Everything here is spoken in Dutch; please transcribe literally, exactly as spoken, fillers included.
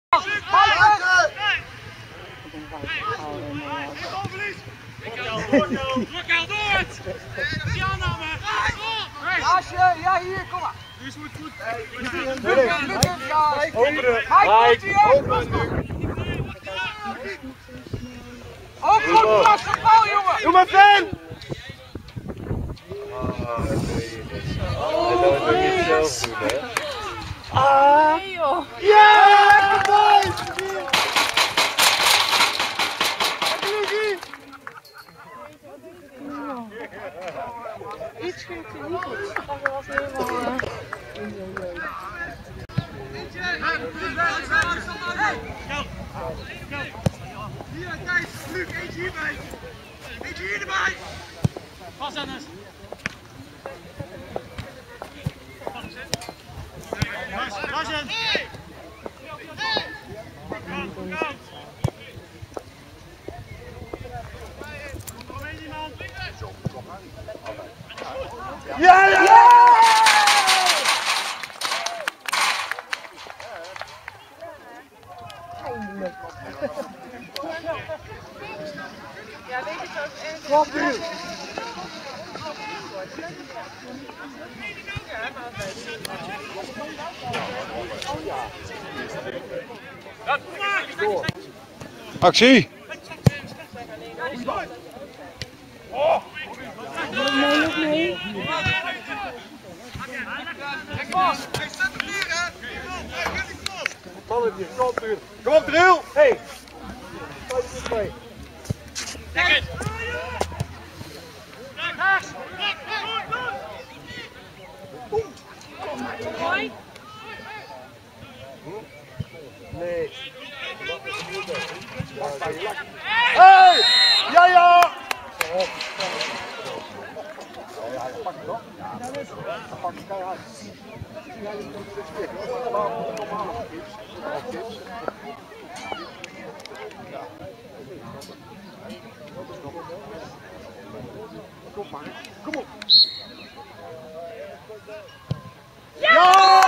Asje, ja hier, kom maar. Nu is het goed. Ook goed, pas de bal, jongen. Doe maar fan. Oh, dat is niet zo goed, hè? Ah! Nee joh! Ja! Lekker boys! Iets ging er niet goed. Dat was helemaal... Hier, Thijs, Luc, eentje hierbij. Eentje hier erbij. Pas Dennis. Rajen. Ja, ja, ja! Ja, weet je wat het Kom nu! Actie! Nee, nog mee. Balletje, kom Driel! Kom op Driel! Hé! Kom je mee? Mooi. Nee. Hey! Ja, ja! Ja, hij pakt het op. Hij pakt het keihard. Kom maar, kom op! Ja!